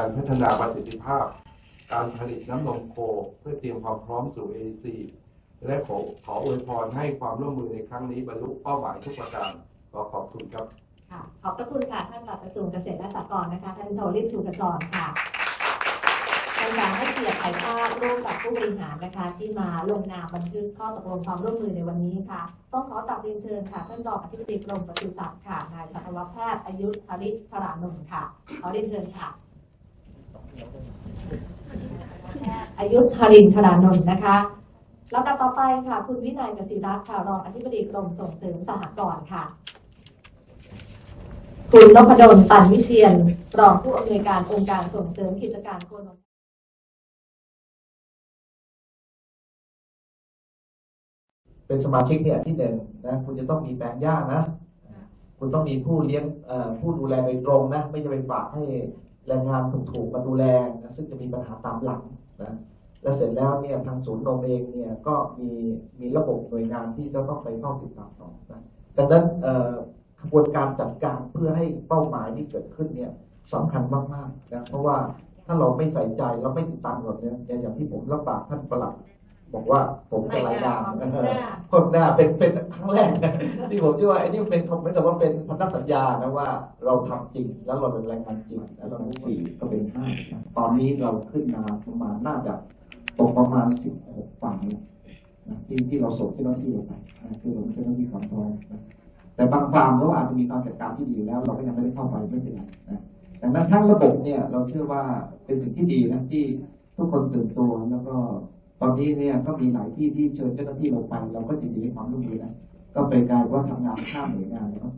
การพัฒนาประสิทธิภาพการผลิตน้ำนมโคเพื่อเตรียมความพร้อมสู่ AEC และขออวยพรให้ความร่วมมือในครั้งนี้บรรลุเป้าหมายทุกประการขอบคุณครับขอบพระคุณค่ะท่านปลัดกระทรวงเกษตรและสหกรณ์นะคะท่านโทริศ ชูกระจรค่ะเป็นการให้เกียรติถ่ายภาพร่วมกับผู้บริหารนะคะที่มาลงนามบันทึกข้อตกลงความร่วมมือในวันนี้ค่ะต้องขอกราบเรียนเชิญค่ะท่านรองอธิบดีกรมปศุสัตว์ค่ะนายสัตวแพทย์อายุธริศ ธรานนท์ค่ะขอเรียนเชิญค่ะอายุธรินทร์ ธรานนท์นะคะแล้วก็ต่อไปค่ะคุณวินัย กสิรัตน์ค่ะรองอธิบดีกรมส่งเสริมสหกรณ์ค่ะคุณนพดล ตันวิเชียรรองผู้อำนวยการองค์การส่งเสริมกิจการโคนมเป็นสมาชิกเนี่ยที่หนึ่งนะคุณจะต้องมีแปลงหญ้านะคุณต้องมีผู้เลี้ยงผู้ดูแลโดยตรงนะไม่จะไปฝากให้แรงงานถูกๆมาดูแลนะซึ่งจะมีปัญหาตามหลังนะและเสร็จแล้วเนี่ยทางศูนย์นมเองเนี่ยก็มีระบบหน่วยงานที่จะต้องไปเฝ้าติดตามต่อนะดังนั้นกระบวนการจัดการเพื่อให้เป้าหมายที่เกิดขึ้นเนี่ยสำคัญมากๆนะเพราะว่าถ้าเราไม่ใส่ใจเราไม่ติดตามหมดเนี่ยอย่างที่ผมรับปากท่านปลัดบอกว่าผมจะรายงานคนหน้าเป็นครั้งแรกที่ผมคิดว่าไอ้นี่เป็นเหมือนกับว่าเป็นพันธสัญญานะว่าเราทำจริงแล้วเราเป็นแรงงานจริงแล้วเรา4ก็เป็น5ตอนนี้เราขึ้นมาประมาณน่าจะตกประมาณ16ฝั่งนะที่เราส่งเจ้าหน้าที่ลงไปคือเราเจ้าหน้าที่ความพร้อมนะแต่บางฟาร์มเขาอาจจะมีการจัดการที่ดีแล้วเราก็ยังไม่ได้เข้าไปไม่เป็นไรนะดังนั้นทั้งระบบเนี่ยเราเชื่อว่าเป็นสิ่งที่ดีนะที่ทุกคนตื่นตัวแล้วก็ตอนนี้เนี่ยก็มีหลายที่ที่เชิญเจ้าหน้าที่ลงไปเราก็ยินดีให้ความร่วมมือนะก็เป็นการว่าทำงานข้ามหน่วยงานแล้วก็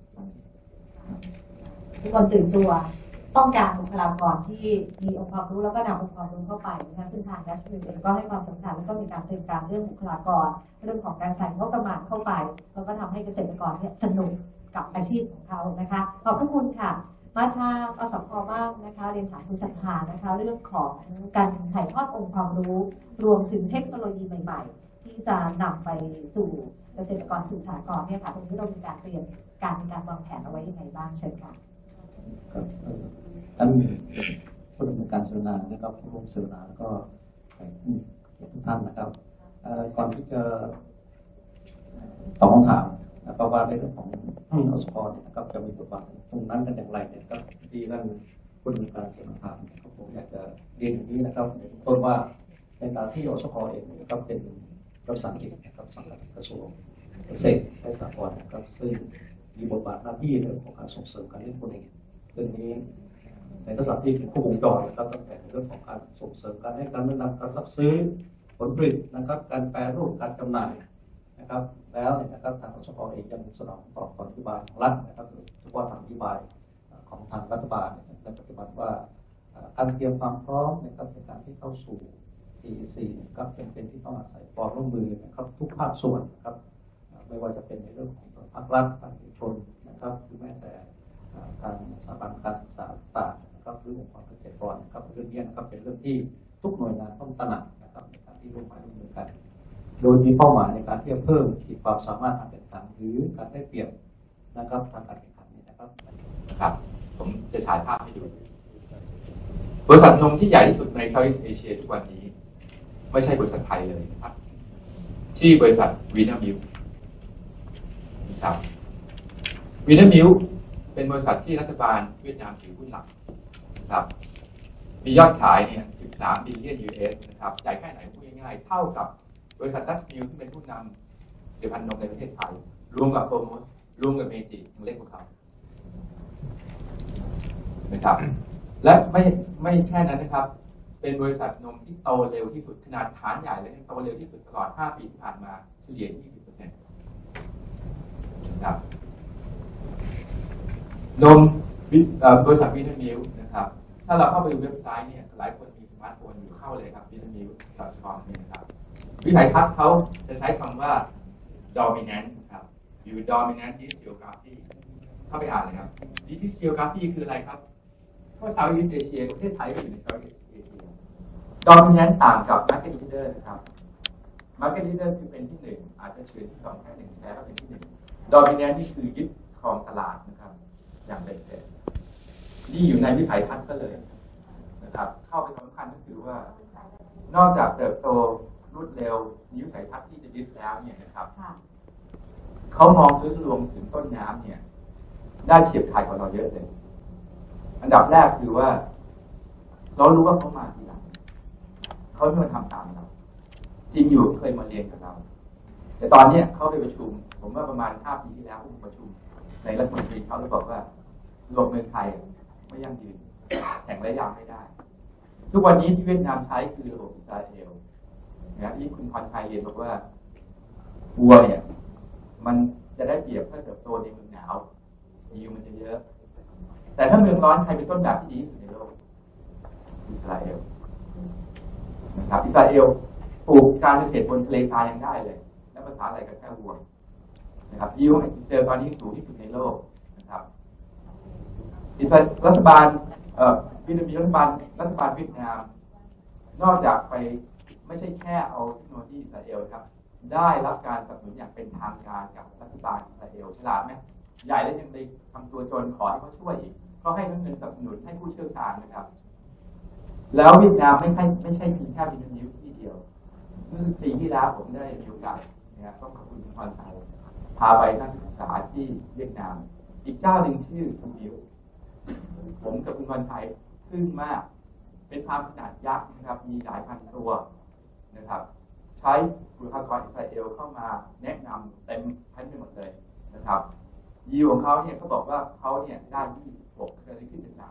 ทุกคนตื่นตัวต้องการบุคลากรที่มีองค์ความรู้แล้วก็นำองค์ความรู้เข้าไปนะคะซึ่งทางดัชมิลเองก็ให้ความสำคัญแล้วก็มีการเตรียมการเรื่องบุคลากรเรื่องของการใส่งบประมาณเข้าไปแล้วก็ทำให้เกษตรกรเนี่ยสนุกกับอาชีพของเขานะคะขอบพระคุณค่ะมาทางอสพ.บ้างนะคะเรียนถามคุณจันทานะคะเรื่องของการถ่ายทอดองค์ความรู้รวมถึงเทคโนโลยีใหม่ๆที่จะนำไปสู่เกษตรกรสู่สหกรณ์เนี่ยค่ะตรงนี้เรามีการเตรียมการวางแผนเอาไว้ยังไงบ้างเชิญค่ะครับท่านผู้ดำเนินการเสวนานะครับผู้ร่วมเสวนาแล้วก็ทุกท่านนะครับก่อนที่จะตอบคำถามนะครับว่าในเรื่องของอสพ.นะครับจะมีบทบาทตรงนั้นกันอย่างไรเนี่ยครับที่ท่านผู้ดำเนินการเสวนาถามนะครับผมอยากจะเรียนอย่างนี้นะครับต้นว่าในการที่อสพ.เองนะครับเป็นรัฐวิสาหกิจนะครับสังกัดกระทรวงเกษตรและสหกรณ์นะครับซึ่งมีบทบาทหน้าที่ในเรื่องของการส่งเสริมการเลี้ยงคนเองเรื่องนี้ในลักษณะที่เป็นครบวงจรนะครับตั้งแต่เรื่องของการส่งเสริมการให้การแนะนำการรับซื้อผลผลิตนะครับการแปรรูปการจำหน่ายนะครับแล้วนะครับทางอสพ.เองยังสนองต่อนโยบายของรัฐนะครับโดยเฉพาะทางนโยบายของทางรัฐบาลในปัจจุบันว่าการเตรียมความพร้อมนะครับในการที่เข้าสู่ AEC นะครับเป็นที่ต้องอาศัยความร่วมมือนะครับทุกภาคส่วนนะครับไม่ว่าจะเป็นในเรื่องของภาครัฐภาคเอกชนนะครับหรือแม้แต่ทางสถาบันการศึกษาต่างๆนะครับหรือองค์กรเกษตรกรนะครับเรื่องนี้นะครับเป็นเรื่องที่ทุกหน่วยงานต้องตระหนักนะครับในการที่ร่วมมือกันโดยมีเป้าหมายในการที่จะเพิ่มขีดความสามารถทางการแข่งขันหรือการได้เปรียบนะครับทางการแข่งขันนี้นะครับผมจะฉายภาพให้ดูบริษัทนมที่ใหญ่ที่สุดในเซาท์อีสต์เอเชียทุกวันนี้ไม่ใช่บริษัทไทยเลยนะครับชื่อบริษัทวีนามิลครับวีนามิลเป็นบริษัทที่รัฐบาลเวียดนามถือหุ้นหลักนะครับมียอดขายเนี่ย13 บิลเลียน US นะครับใหญ่แค่ไหนพูดง่ายๆเท่ากับบริษัทดัชมิลที่เป็นผู้นำผลิตภัณฑ์นมในประเทศไทยรวมกับโปรโมสรวมกับเมจิเล็กกว่าเขานะครับและไม่แค่นั้นนะครับเป็นบริษัทนมที่โตเร็วที่สุดขนาดฐานใหญ่เลยโตเร็วที่สุดตลอด5 ปีที่ผ่านมาเฉลี่ย 20% นะครับนมบริษัทวินามิลนะครับถ้าเราเข้าไปดูเว็บไซต์เนี่ยหลายคนมีสมาร์ทโฟนอยู่เข้าเลยครับวินามิล.com นะครับวิสัยทัศน์เขาจะใช้คำว่า dominant ครับอยู่ dominant in geography เข้าไปอ่านเลยครับ this geography คืออะไรครับเพราะ Southeast Asia ประเทศไทยก็อยู่ใน Southeast Asia dominant ต่างกับ market leader นะครับ market leader คือเป็นที่1อาจจะเฉือนที่2แค่1แชร์ก็เป็นที่1 dominant นี่คือยึดครองตลาดนะครับอย่างเป็นเสร็จนี่อยู่ในวิสัยทัศน์ก็เลยนะครับเข้าไปสำคัญก็คือว่านอกจากเติบโตรวดเร็วมีวิสัยทัศน์ที่จะยึดแล้วเนี่ยนะครับเขามองพื้นรวมถึงต้นน้ำเนี่ยได้เฉียบขาดกว่าเราเยอะเลยอันดับแรกคือว่าเรารู้ว่าเขามาทีหลังเขาไม่มาทำตามเราจริงอยู่เคยมาเรียนกับเราแต่ตอนนี้เขาไปประชุมผมว่าประมาณ5 ปีที่แล้วผมประชุมในรัฐมนตรีเขาเลยบอกว่ารวมเมืองไทยไม่ยั่งยืนแข่งระยะไม่ได้ทุกวันนี้ที่เวียดนามใช้คือระบบอิสราเอลนะที่คุณพรชัยเรียนบอกว่าวัวเนี่ยมันจะได้เปรียบถ้าเติบโตในเมืองหนาวยิวมันจะเยอะแต่ถ้าเมืองร้อนใครเป็นต้นแบบที่ดีที่สุดในโลกอิสราเอลนะครับอิสราเอลปลูกการเกษตรบนทะเลทรายยังได้เลยและภาษาอะไรกับแค่วัวนะครับยิวของอิสราเอลตอนนี้สูงที่สุดในโลกนะครับรัฐบาลวินาทีรัฐบาลเวียดนามนอกจากไปไม่ใช่แค่เอาเทคโนโลยีอิสราเอลครับได้รับการสนับสนุนอย่างเป็นทางการจากรัฐบาลอิสราเอลฉลาดไหมใหญ่แล้วยังไปทำตัวจนขอให้เขาช่วยอีกเขาให้ทั้งเงินสนับสนุนให้ผู้เชี่ยวชาญนะครับแล้วเวียดนามไม่ใช่เพียงแค่เป็นนิ้วที่เดียวเมื่อปีที่แล้วผมได้มีโอกาสนะครับต้องขอบคุณคุณพรชัยพาไปนักศึกษาที่เวียดนามอีกเจ้าหนึ่งชื่อคุณมิวผมกับคุณพรชัยขึ้นมากเป็นฟาร์มขนาดยักษ์นะครับมีหลายพันตัวนะครับใช้บุคลากรอิสราเอลเข้ามาแนะนำเต็มทั้งไปหมดเลยนะครับยิวของเขาเนี่ยเขาบอกว่าเขาเนี่ยได้26เคยขึ้นถึง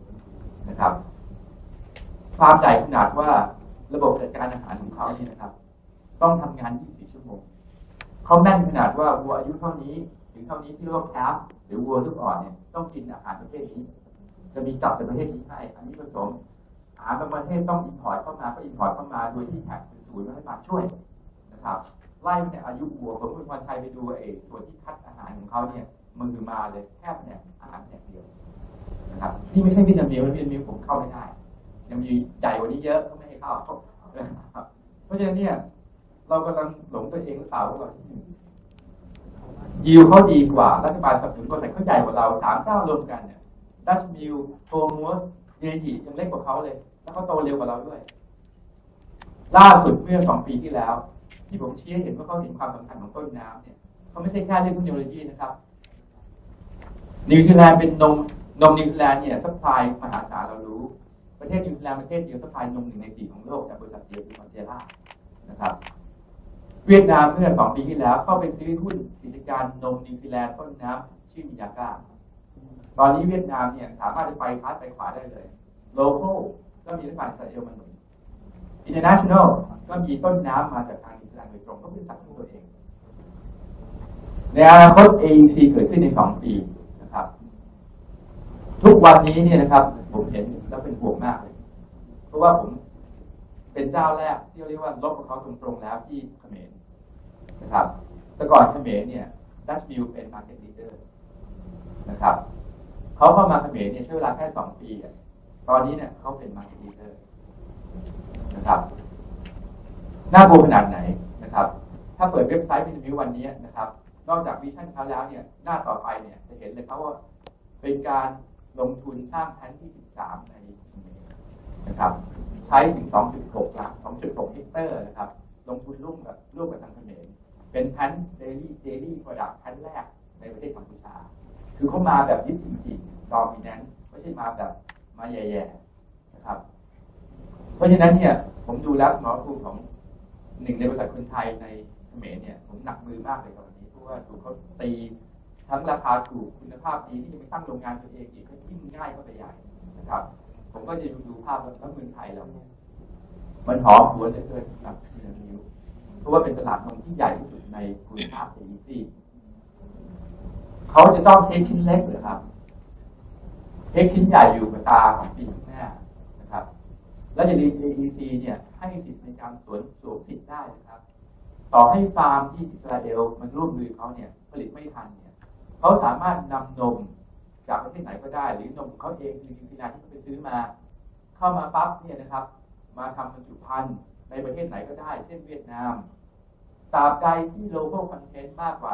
30นะครับความใหญ่ขนาดว่าระบบจัดการอาหารของเขาเนี่ยนะครับต้องทำงาน24 ชั่วโมงเขาแม่นขนาดว่าวัวอายุเท่านี้ถึงเท่านี้ที่เรียกว่าแคปหรือวัวลูกอ่อนเนี่ยต้องกินอาหารประเภทนี้จะมีจับเป็นประเภทนี้ให้อันนี้ผสมอาหารบางประเทศต้องอินพอร์ตเข้ามาก็อินพอร์ตเข้ามาโดยที่แท็กเป็นศูนย์รัฐบาลช่วยนะครับไล่เนี่ยอายุวัวผมคุณพรชัยไปดูส่วนที่คัดอาหารของเขาเนี่ยมือมาเลยแค่เนี่ยอาหารเนี่ยเดียวนะครับนี่ไม่ใช่วิตามินผมเข้าไม่ได้ยังมีใหญ่กว่านี้เยอะก็ไม่ให้เข้าเพราะฉะนั้นเนี่ยเรากำลังหลงตัวเองหรือเปล่าว่ายิวเขาดีกว่ารัฐบาลสนับสนุนบริษัทเขาใหญ่กว่าเรา3 เจ้ารวมกันเนี่ยดัชมิลโทมัสเยจิยังเล็กกว่าเขาเลยแล้วเขาโตเร็วกว่าเราด้วยล่าสุดเมื่อ2 ปีที่แล้วที่ผมชี้ให้เห็นว่าเขาเห็นความสำคัญของต้นน้ำเนี่ยเขาไม่ใช่แค่เรื่องเทคโนโลยีนะครับนิวซีแลนด์เป็นนมนิวซีแลนด์เนี่ยซัพพลายมหาศาลเรารู้ประเทศนิวซีแลนด์ประเทศเดียวซัพพลายนม1 ใน 4ของโลกจากบริษัทเดียวคือคอนเจล่านะครับเวียดนามเมื่อ2 ปีที่แล้วเข้าไปซื้อหุ้นกิจการนมนิวซีแลนด์ต้นน้ำชื่อมิยาก้าตอนนี้เวียดนามเนี่ยสามารถจะไปซ้ายไปขวาได้เลยโลโก้ก็มีรัฐบาลอิสราเอลมาหนุนอินเตอร์เนชั่นแนลก็มีต้นน้ำมาจากทางนิวซีแลนด์โดยตรงก็เป็นสัตว์ของตัวเองในอนาคต AEC เกิดขึ้นใน2 ปีนะครับทุกวันนี้เนี่ยนะครับผมเห็นแล้วเป็นห่วงมากเลยเพราะว่าผมเป็นเจ้าแรกที่เรียกว่าลบกับเขาตรงๆแล้วที่เขมรนะครับแต่ก่อนเขมรเนี่ยดัชมิลเป็น market leader นะครับเขาเข้ามาเขมรเนี่ยใช้เวลาแค่2 ปีตอนนี้เนี่ยเขาเป็น market leader นะครับน่ากลัวขนาดไหนนะครับถ้าเปิดเว็บไซต์วิทยุวันนี้นะครับนอกจากวิชั่นเขาแล้วเนี่ยหน้าต่อไปเนี่ยจะเห็นเลยครับว่าเป็นการลงทุนสร้างแผนที่13ในนะครับใช้ถึง 2.6 เฮกเตอร์นะครับลงทุนร่วมกับทางเขมรเป็นแผนเดลี่โปรดักต์แผนแรกในประเทศกัมพูชาคือเขามาแบบยึดจริงๆดอมิแนนซ์ไม่ใช่มาแบบมาแย่ๆนะครับเพราะฉะนั้นเนี่ยผมดูแล้วสมรภูมิของ1 ในบริษัทคนไทยในเขมรเนี่ยผมหนักมือมากเลยตอนนี้เพราะว่าถูกเขาตีทั้งราคาถูกคุณภาพดีที่จะไปตั้งโรงงานตัวเองอีกก็ยิ่งง่ายเข้าไปใหญ่นะครับผมก็จะดูภาพแล้วเมืองไทยเราเนี่ยมันหอมหวนเหลือเกินครับนิ้วเพราะว่าเป็นตลาดนมที่ใหญ่ที่สุดในภูมิภาคเอเชียเขาจะต้องเทคชิ้นเล็กหรือครับเทคชิ้นใหญ่อยู่กับตาของปีข้างหน้านะครับแล้วอย่าลืม AEC เนี่ยให้สิทธิ์ในการสวมสิทธิ์ได้นะครับต่อให้ฟาร์มที่อิสราเอลมันร่วมมือเขาเนี่ยผลิตไม่ทันเนี่ยเขาสามารถนำนมจากประเทศไหนก็ได้หรือนมเขาเองคือนิวซีแลนด์ที่เขาไปซื้อมาเข้ามาปั๊บเนี่ยนะครับมาทำบรรจุภัณฑ์ในประเทศไหนก็ได้เช่นเวียดนามตราบใดที่ local content มากกว่า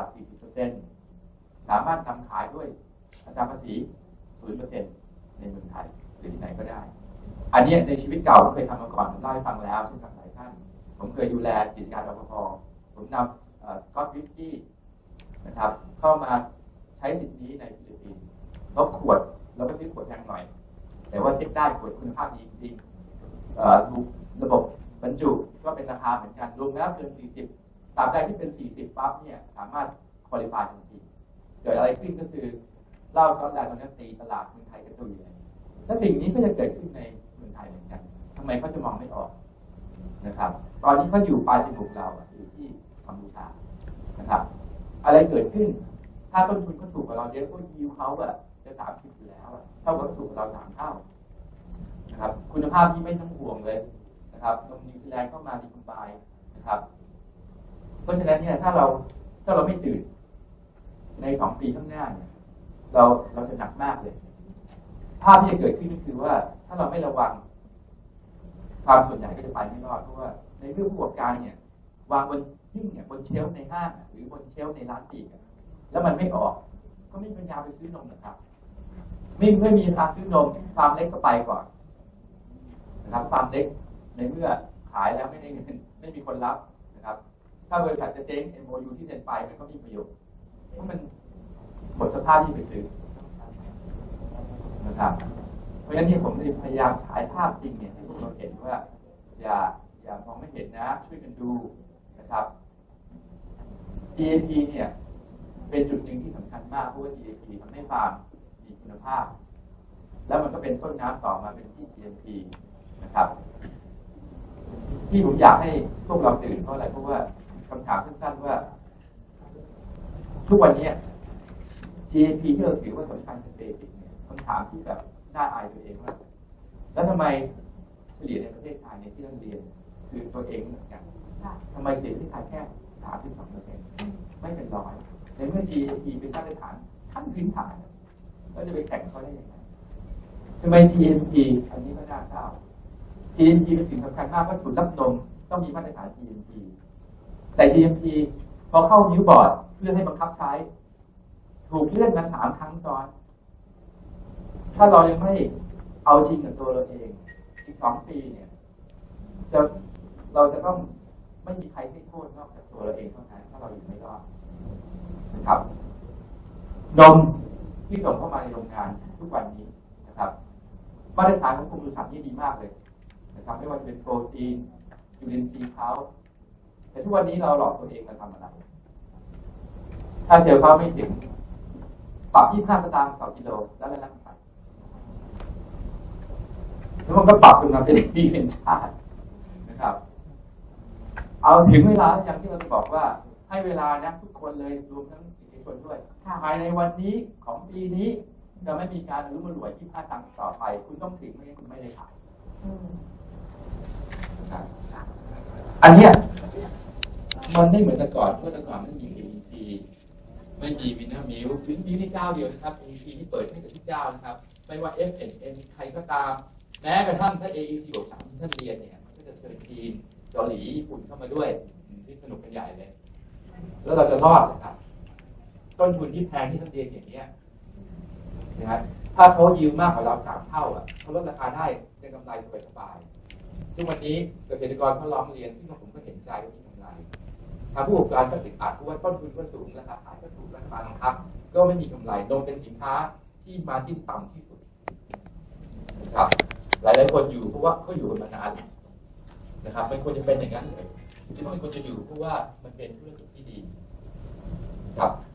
40% สามารถนำขายด้วยอัตราภาษี 0% ในเมืองไทยหรือที่ไหนก็ได้อันนี้ในชีวิตเก่าผมเคยทำมาก่อนผมเล่าให้ฟังแล้วเช่นกับหลายท่านผมเคยดูแลกิจการรปภผมนำสกอตวิสกี้นะครับเข้ามาใช้สิทธินี้ในฟิลิปปินส์ลดขวดแล้วก็ซื้อขวดแพงหน่อยแต่ว่าเช็คได้ขวดคุณภาพดีจริงระบบบรรจุก็เป็นราคาเหมือนกันรวมแล้วเกิน40ตราบใดที่เป็น40ปั๊บเนี่ยสามารถคุริฟายทันทีเกิดอะไรขึ้นก็คือเหล้าสกอตแลนด์ตอนนี้ตีตลาดเมืองไทยกระจุยเลยและสิ่งนี้ก็จะเกิดขึ้นในเมืองไทยเหมือนกันทำไมเขาจะมองไม่ออกนะครับตอนนี้เขาอยู่ปลายจมูกเราอยู่ที่กัมพูชานะครับอะไรเกิดขึ้นถ้าต้นทุนเขาถูกกว่าเราเยอะก็ยิวเขาจะ30อยู่แล้วเท่ากับถูกกว่าเรา3 เท่านะครับคุณภาพที่ไม่ต้องห่วงเลยนะครับนมนิวซีแลนด์เข้ามาดีคุณบายนะครับเพราะฉะนั้นเนี่ยถ้าเราไม่ตื่นใน2 ปีข้างหน้าเนี่ยเราจะหนักมากเลยภาพที่จะเกิดขึ้นก็คือว่าถ้าเราไม่ระวังความส่วนใหญ่ก็จะไปไม่รอดเพราะว่าในเรื่องผู้ประกอบการเนี่ยวางบนหิ้งเนี่ยบนเชลฟ์ในห้างหรือบนเชลฟ์ในร้านปีกแล้วมันไม่ออกก็ไม่มีปัญญาไปซื้อนมนะครับไม่มีราคาซื้อนมฟาร์มเล็กก็ไปก่อนนะครับฟาร์มเล็กในเมื่อขายแล้วไม่ได้เงินไม่มีคนรับนะครับถ้าบริษัทจะเจ๊ง MOU ที่เซ็นไปมันก็มีประโยชน์เพราะมันหมดสภาพที่ไปซื้อนะครับเพราะฉะนั้นที่ผมพยายามฉายภาพจริงเนี่ยให้พวกเราเห็นว่าอย่ามองไม่เห็นนะช่วยกันดูนะครับ GAP เนี่ยเป็นจุดหนึ่งที่สำคัญมากเพราะว่า GAP ทำให้ฟาร์มมีคุณภาพแล้วมันก็เป็นต้นน้ำต่อมาเป็นที่ GMP นะครับที่ผมอยากให้พวกเราตื่นเพราะอะไรเพราะว่าคำถามสั้นๆว่าทุกวันนี้ GAP ที่เราถือว่าสำคัญเป็นเบสิกเนี่ยคำถามที่แบบน่าอายตัวเองว่าแล้วทำไมเฉลี่ยในประเทศไทยในที่เราเรียนคือตัวเองเหมือนกันทำไมเสียที่ไทยแค่ 32% ไม่เป็นร้อยในเมื่อ GAP เป็นมาตรฐานขั้นพื้นฐานแล้วจะไปแข่งเขาได้ยังไงทำไม GMP อันนี้ก็น่าเศร้า GMP เป็นสิ่งสำคัญมากว่าศูนย์รับนมต้องมีมาตรฐาน GMP แต่ GMP พอเข้านิ้วบอร์ดเพื่อให้บังคับใช้ถูกเลื่อนมา3 ครั้งซ้อนถ้าเรายังไม่เอาจริงกับตัวเราเองอีก2 ปีเนี่ยเราจะต้องไม่มีใครให้โทษนอกจากตัวเราเองเท่านั้นถ้าเราอยู่ไม่รอดนะครับนมที่ส่งเข้ามาในโรงงานทุกวันนี้นะครับมาตรฐานของกรมปศุสัตว์นี่ดีมากเลยนะครับไม่ว่าจะเป็นโปรตีนจุลินทรีย์เขาแต่ทุกวันนี้เราหลอกตัวเองมาทำอะไรถ้าเชลเขาไม่ถึงปรับ25 สตางค์ต่อกิโลแล้วนั่งไปแล้วมันก็ปรับขึ้นมาเป็นปีเป็นชาตินะครับเอาถึงเวลาอย่างที่เราบอกว่าให้เวลานะทุกคนเลยรวมทั้งเอกชนด้วยภายในวันนี้ของปีนี้จะไม่มีการรู้มารวย25 ตังค์ต่อไปคุณต้องถึงไม่งั้นคุณไม่ได้ขายอันเนี้ยมันไม่เหมือนแต่ก่อนเพราะแต่ก่อนไม่มี AEC ไม่มีวินามิลมีที่เจ้าเดียวนะครับ AEC ที่เปิดให้กับที่เจ้านะครับไม่ว่า FNN ใครก็ตามแม้กระทั่งถ้า AEC บวก3ที่ท่านเรียนเนี่ยมันก็จะเชิญจีนเกาหลีญี่ปุ่นเข้ามาด้วยที่สนุกกันใหญ่เลยแล้วเราจะรอดนะครับต้นทุนที่แพงที่ท่านเรียนอย่างเนี้ยนะครับถ้าเขายิวมากกว่าเรา3 เท่าเขาลดราคาได้เป็นกำไรสบายๆทุกวันนี้เกษตรกรเขาร้องเรียนที่ผมก็เห็นใจว่ามีกำไรทางผู้ประกอบการก็ติดอัดเพราะว่าต้นทุนก็สูงราคาขายก็ถูกราคาบังคับก็ไม่มีกำไรนมเป็นสินค้าที่มาที่ต่ำที่สุดนะครับหลายๆคนอยู่เพราะว่าเขาอยู่กันมานานนะครับเป็นคนจะเป็นอย่างนั้นเลยที่ต้องเป็นคนจะอยู่เพราะว่ามันเป็นธุรกิจที่ดีครับ